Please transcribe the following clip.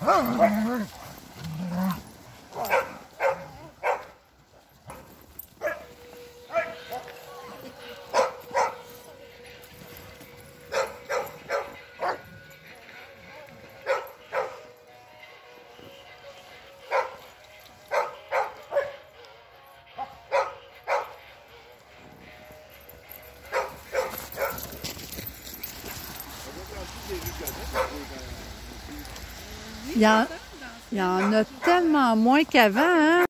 Il y en a tellement moins qu'avant, hein?